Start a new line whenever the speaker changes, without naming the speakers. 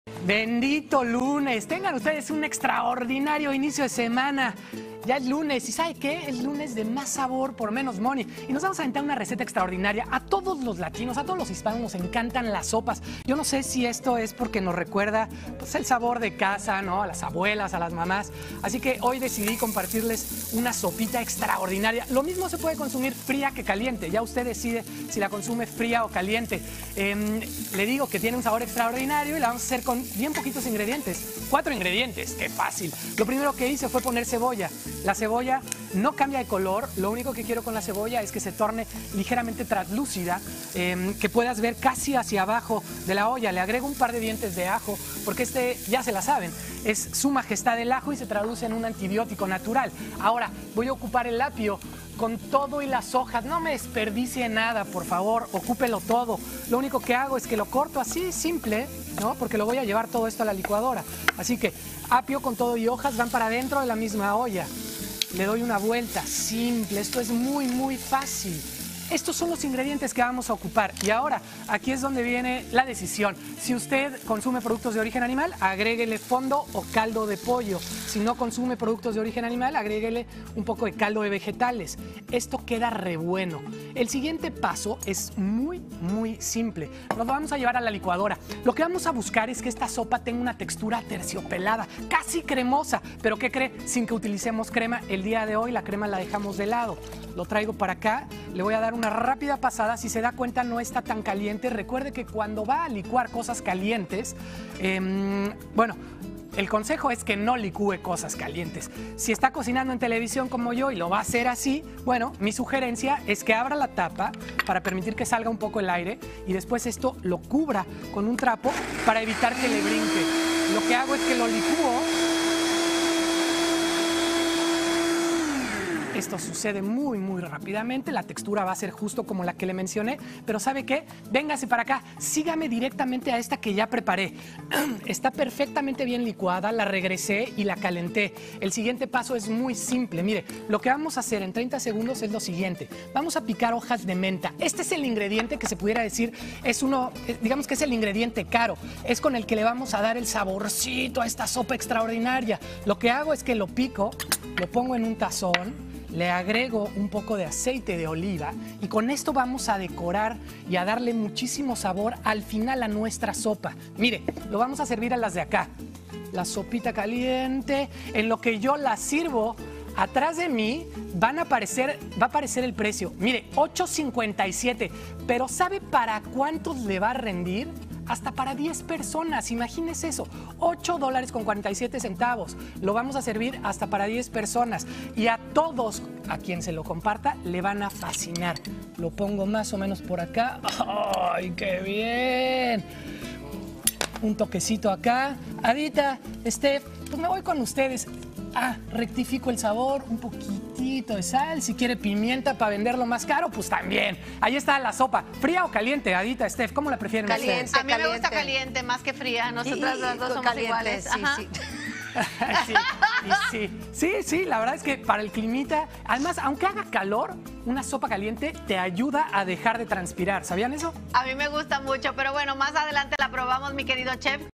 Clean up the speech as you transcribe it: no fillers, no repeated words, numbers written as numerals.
Bendito lunes, tengan ustedes un extraordinario inicio de semana. Ya es lunes, ¿y sabe qué? Es lunes de más sabor por menos money. Y nos vamos a aventar una receta extraordinaria. A todos los latinos, a todos los hispanos nos encantan las sopas. Yo no sé si esto es porque nos recuerda pues, el sabor de casa, ¿no? A las abuelas, a las mamás. Así que hoy decidí compartirles una sopita extraordinaria. Lo mismo se puede consumir fría que caliente. Ya usted decide si la consume fría o caliente. Le digo que tiene un sabor extraordinario y la vamos a hacer con bien poquitos ingredientes. 4 ingredientes, qué fácil. Lo primero que hice fue poner cebolla. La cebolla no cambia de color, lo único que quiero con la cebolla es que se torne ligeramente translúcida, que puedas ver casi hacia abajo de la olla. Le agrego un par de dientes de ajo, porque ya se la saben, es su majestad el ajo y se traduce en un antibiótico natural. Ahora, voy a ocupar el apio con todo y las hojas. No me desperdicie nada, por favor, ocúpelo todo. Lo único que hago es que lo corto así, simple, ¿no? Porque lo voy a llevar todo esto a la licuadora. Así que apio con todo y hojas van para dentro de la misma olla. Le doy una vuelta, simple, esto es muy, muy fácil. Estos son los ingredientes que vamos a ocupar. Y ahora, aquí es donde viene la decisión. Si usted consume productos de origen animal, agréguele fondo o caldo de pollo. Si no consume productos de origen animal, agréguele un poco de caldo de vegetales. Esto queda re bueno. El siguiente paso es muy, muy simple. Nos vamos a llevar a la licuadora. Lo que vamos a buscar es que esta sopa tenga una textura terciopelada, casi cremosa. Pero ¿qué cree? Sin que utilicemos crema. El día de hoy la crema la dejamos de lado. Lo traigo para acá. Le voy a dar una rápida pasada. Si se da cuenta, no está tan caliente. Recuerde que cuando va a licuar cosas calientes, bueno, el consejo es que no licúe cosas calientes. Si está cocinando en televisión como yo y lo va a hacer así, bueno, mi sugerencia es que abra la tapa para permitir que salga un poco el aire y después esto lo cubra con un trapo para evitar que le brinque. Lo que hago es que lo licúo. Esto sucede muy, muy rápidamente. La textura va a ser justo como la que le mencioné. Pero ¿sabe qué? Véngase para acá. Sígame directamente a esta que ya preparé. Está perfectamente bien licuada. La regresé y la calenté. El siguiente paso es muy simple. Mire, lo que vamos a hacer en 30 segundos es lo siguiente. Vamos a picar hojas de menta. Este es el ingrediente que se pudiera decir es uno, digamos que es el ingrediente caro. Es con el que le vamos a dar el saborcito a esta sopa extraordinaria. Lo que hago es que lo pico, lo pongo en un tazón. Le agrego un poco de aceite de oliva y con esto vamos a decorar y a darle muchísimo sabor al final a nuestra sopa. Mire, lo vamos a servir a las de acá. La sopita caliente, en lo que yo la sirvo, atrás de mí va a aparecer el precio. Mire, $8.57, pero ¿sabe para cuántos le va a rendir? Hasta para 10 personas, imagínese eso, $8.47. Lo vamos a servir hasta para 10 personas y a todos a quien se lo comparta le van a fascinar. Lo pongo más o menos por acá. ¡Ay, qué bien! Un toquecito acá. Adita, Steph, pues me voy con ustedes. Rectifico el sabor, un poquitito de sal. Si quiere pimienta para venderlo más caro, pues también. Ahí está la sopa. ¿Fría o caliente, Adita, Steph? ¿Cómo la prefieren
caliente,
ustedes?
A mí me gusta caliente más que fría. Nosotras las dos somos
caliente,
iguales.
Sí, la verdad es que para el climita, además, aunque haga calor, una sopa caliente te ayuda a dejar de transpirar. ¿Sabían eso?
A mí me gusta mucho, pero bueno, más adelante la probamos, mi querido chef.